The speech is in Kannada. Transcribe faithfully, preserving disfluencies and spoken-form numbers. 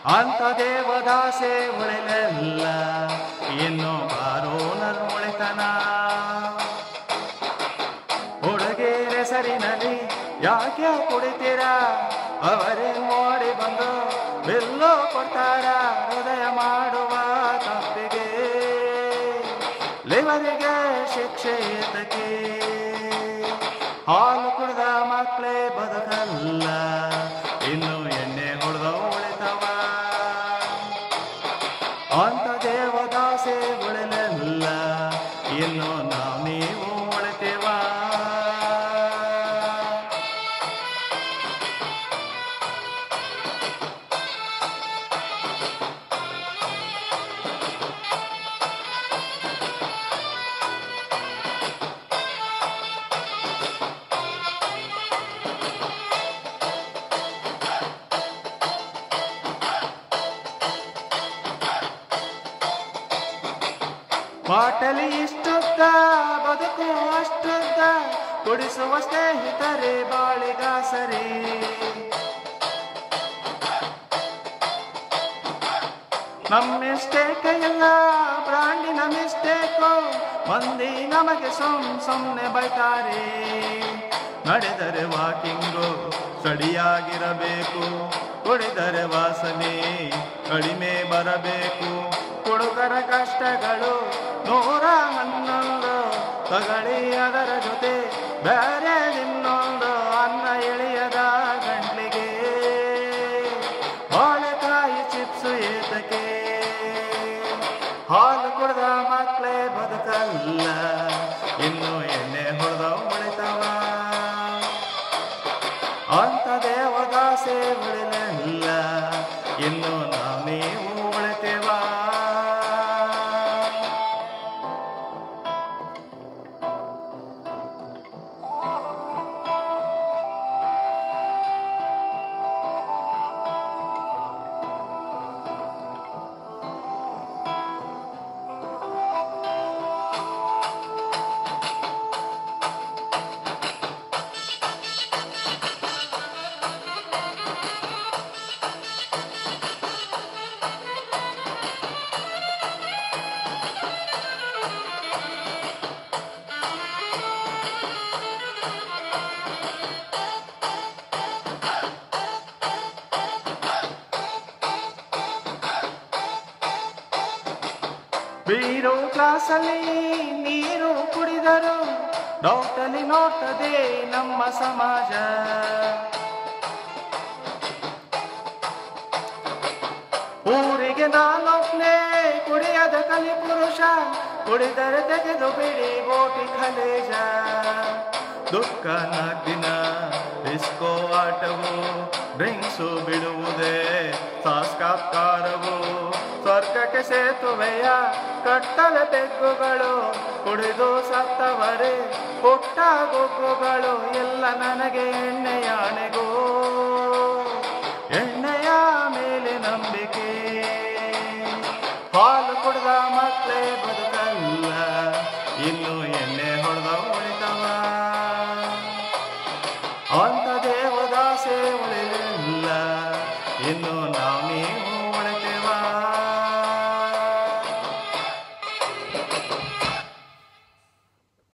ಅಂತ ದೇವದಾಸೆ ಉಳಿಲೆಲ್ಲ ಇನ್ನು ಬಾರೋನರು ಉಳಿತನ ಹುಡುಗಿರೆ ಸರಿನಲ್ಲಿ ಯಾಕೆ ಕುಡಿತೀರ ಅವರೇ ನೋಡಿ ಬಂದು ಬಿಲ್ಲು ಕೊಡ್ತಾರ ಹೃದಯ ಮಾಡುವ ತಪ್ಪಿಗೆ ಲಿವರಿಗೆ ಶಿಕ್ಷೆ ಏತಕ್ಕೆ ಹಾಲು ಕುಡಿದ ಮಕ್ಕಳೇ ಬದುಕಲ್ಲ ಇನ್ನು ಎಣ್ಣೆ ಹೊಡೆದ ಉಳಿತವ ಅಂತ ದೇವದಾಸೆ ಉಳಿಲೆಲ್ಲ ಇನ್ನು ನಾವು ನೀವು ಉಳಿತೇವ ಬಾಟಲಿ ಇಷ್ಟುದ್ದ ಬದುಕು ಅಷ್ಟುದ್ದ ಕುಡಿಸುವ ಸ್ನೇಹಿತರೆ ಬಾಳಿಗಾಸರಿ ನಮ್ಮ ಮಿಸ್ಟೇಕ್ ಎಲ್ಲ ಬ್ರಾಂಡಿನ ಮಿಸ್ಟೇಕು ಮಂದಿ ನಮಗೆ ಸುಮ್ ಸುಮ್ನೆ ಬೈತಾರೆ ನಡೆದರೆ ವಾಕಿಂಗು ಸಡಿಯಾಗಿರಬೇಕು ಕುಡಿದರೆ ವಾಸನೆ ಕಡಿಮೆ ಬರಬೇಕು ಹುಡುಗರ ಕಷ್ಟಗಳು ನೂರ ಹನ್ನೊಂದು ತಗಳಿ ಅದರ ಜೊತೆ ಬೇರೆ ಇನ್ನೊಂದು ಅನ್ನ ಇಳಿಯದ ಗಂಟ್ಲಿಗೆ ಬಾಳೆಕಾಯಿ ಚಿಪ್ಸು ಏತಕ್ಕೆ ಹಾಲು ಕುಡ್ದ ಮಕ್ಕಳೇ ಬದುಕಲ್ಲ ಇನ್ನು ಎಣ್ಣೆ ಹೊಡೆದ ಉಳಿತವ ಅಂತ ದೇವದಾಸೆ ಉಳಿಲೆಲ್ಲ ಇನ್ನು ನಾವು ನೀವು ಉಳಿತೇವ ಬೀರು ಕ್ಲಾಸಲ್ಲಿ ನೀರು ಕುಡಿದರು ಡೌಟಲ್ಲಿ ನೋಡ್ತದೆ ನಮ್ಮ ಸಮಾಜ ಊರಿಗೆ ನಾನೊಬ್ನೇ ಕುಡಿಯದ ಕಲಿ ಪುರುಷ ಕುಡಿದರೆ ತೆಗೆದು ಬಿಡಿ ಗೋಟಿ ಖಲೇಜ ದುಃಖ ನಾಲ್ಕಿನ ಡಿಸ್ಕೋ ಆಟವು ಡ್ರಿಂಕ್ಸು ಬಿಡುವುದೇ ಸಾಂಸ್ಕಾರವು ಸ್ವರ್ಗಕ್ಕೆ ಸೇತುವೆಯ ಕಟ್ಟಲ ತೆಗ್ಗುಗಳು ಕುಡಿದು ಸತ್ತವರೇ ಪುಟ್ಟ ಗೊಗ್ಗುಗಳು ಎಲ್ಲ ನನಗೆ ಎಣ್ಣೆಯಾಣೆಗೂ ಎಣ್ಣೆಯ ಮೇಲೆ ನಂಬಿಕೆ ಹಾಲು ಕುಡ್ದ ಮಕ್ಕಳೇ ಬದುಕಲ್ಲ ಇನ್ನು ಎಣ್ಣೆ ಹೊಡೆದ ಉಳಿತವ ಅಂತ ದೇವದಾಸೆ ಉಳಿಲಿಲ್ಲ ಇನ್ನು